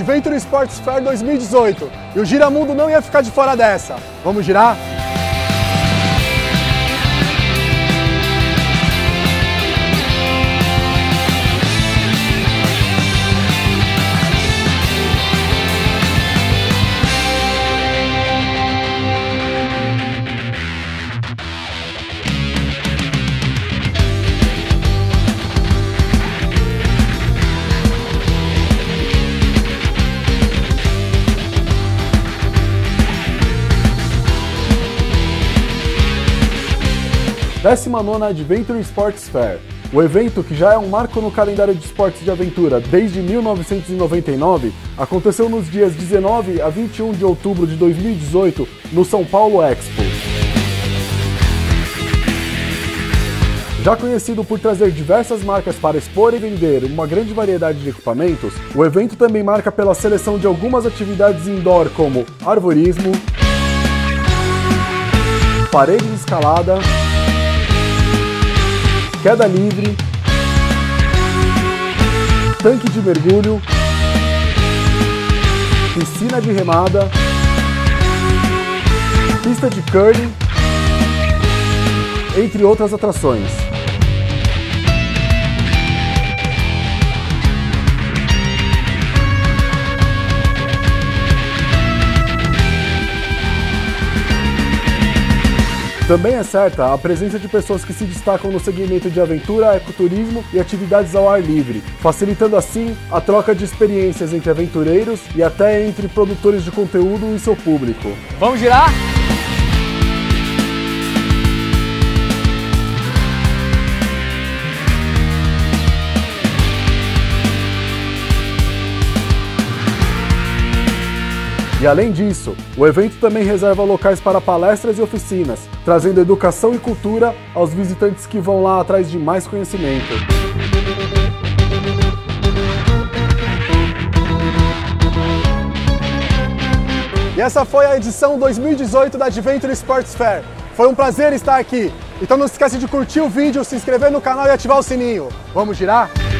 Adventure Sports Fair 2018 e o Giramundo não ia ficar de fora dessa. Vamos girar? Décima nona Adventure Sports Fair. O evento, que já é um marco no calendário de esportes de aventura desde 1999, aconteceu nos dias 19 a 21 de outubro de 2018 no São Paulo Expo. Já conhecido por trazer diversas marcas para expor e vender uma grande variedade de equipamentos, o evento também marca pela seleção de algumas atividades indoor como arvorismo, parede de escalada, queda livre, tanque de mergulho, piscina de remada, pista de curling, entre outras atrações. Também é certa a presença de pessoas que se destacam no segmento de aventura, ecoturismo e atividades ao ar livre, facilitando assim a troca de experiências entre aventureiros e até entre produtores de conteúdo e seu público. Vamos girar? E além disso, o evento também reserva locais para palestras e oficinas, trazendo educação e cultura aos visitantes que vão lá atrás de mais conhecimento. E essa foi a edição 2018 da Adventure Sports Fair. Foi um prazer estar aqui. Então não se esqueça de curtir o vídeo, se inscrever no canal e ativar o sininho. Vamos girar?